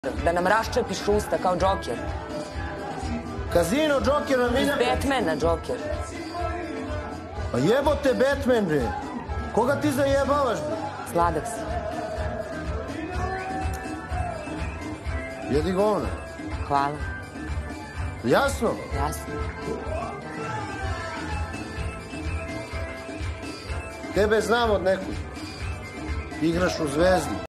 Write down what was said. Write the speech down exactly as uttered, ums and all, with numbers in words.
Da nam raščepiš usta kao Džoker. Kazino Džokera Iz Miljaka. Batmana Džoker. Pa jebote Batman, bre. Koga ti zajebavaš, bre? Sladak si. Jedi govna. Hvala. Jasno? Jasno. Tebe znam od nekud. Igraš u Zvezdi.